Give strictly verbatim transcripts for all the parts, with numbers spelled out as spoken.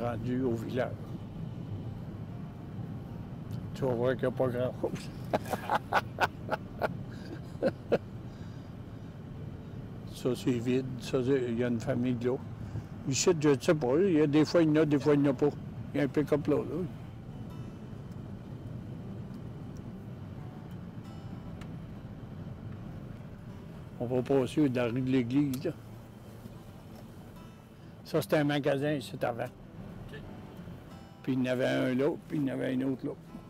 rendu au village. Tu vas voir qu'il n'y a pas grand-chose. Ça, c'est vide. Ça, il y a une famille là. Ici, je ne sais pas. Il y a des fois, il y en a, des fois, il n'y en a pas. Il y a un pick-up là, là. On va passer dans la rue de l'église, là. Ça, c'était un magasin ici avant. Okay. Puis il y en avait un là, puis il y en avait un autre là.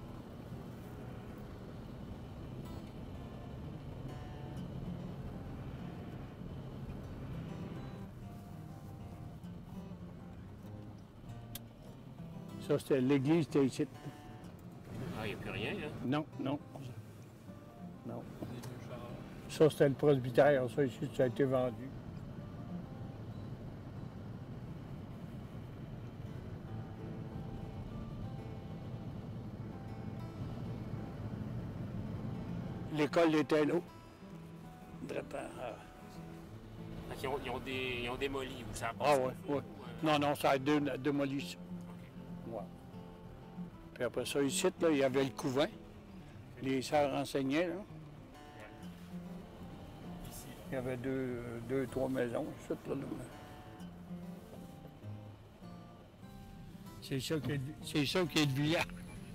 Ça, c'était l'église, c'était ici. Ah, il n'y a plus rien, hein? Non, non. Non. Ça, c'était le presbytère. Ça, ici, ça a été vendu. L'école était là. Ah. Ils, ont, ils, ont des, ils ont démoli ou ça a passé? Ah oui, oui. Ou, euh... Non, non, ça a dé démoli ça. Okay. Ouais. Puis après ça, ici, là, il y avait le couvent. Okay. Les sœurs enseignaient, là. Ouais. Ici, là. Il y avait deux, deux trois maisons, ici, là. C'est ça qui est, c'est ça qui est de village.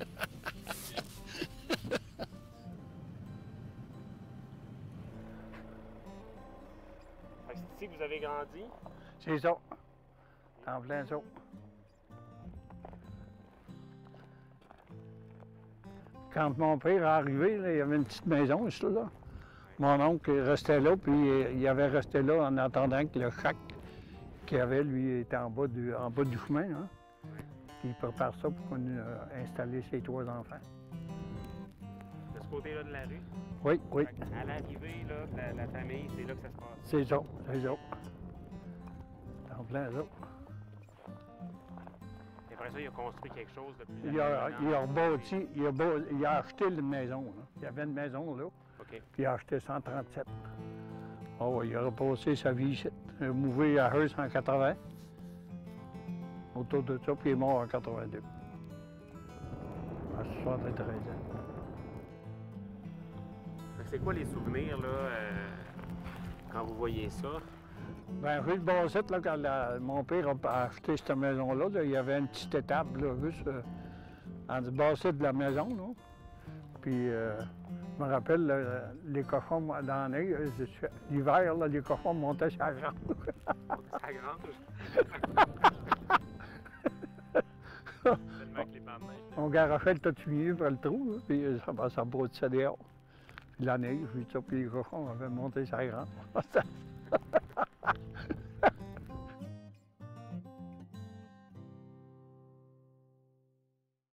C'est ici que vous avez grandi? C'est ça. En plein ça. Quand mon père est arrivé, là, il y avait une petite maison ici, là. Mon oncle restait là, puis il avait resté là en attendant que le chac qu'il avait, lui, était en bas du, en bas du chemin. Hein. Puis il prépare ça pour qu'on euh, installer ses trois enfants. De ce côté-là de la rue? Oui, oui. À l'arrivée, là, la, la famille, c'est là que ça se passe? C'est ça, c'est ça. En plein ça. Et après ça, il a construit quelque chose de plus... Il a, il a rebâti, il a, beau, il a acheté une maison. Là. Il y avait une maison là, okay. Puis il a acheté cent trente-sept. Oh, il a repassé sa vie ici. Il a mouvé à Hearst en quatre-vingts. Autour de ça, puis il est mort en quatre-vingt-deux. À soixante-treize ans. C'est quoi les souvenirs, là, euh, quand vous voyez ça? Bien, rue de Bassette, là, quand la, mon père a acheté cette maison-là, là, il y avait une petite étable, là, juste euh, en Bassette de la maison, là. Puis, euh, je me rappelle, là, les cochons, dans la neige, l'hiver, là, les cochons montaient sur la grange. Sa grange? Tellement que les bandes de neige. On garochait le tas de fumier pour le trou, là, puis ça, ben, ça broutissait dehors. Puis la neige, puis ça, puis les cochons avaient monté sur la grange.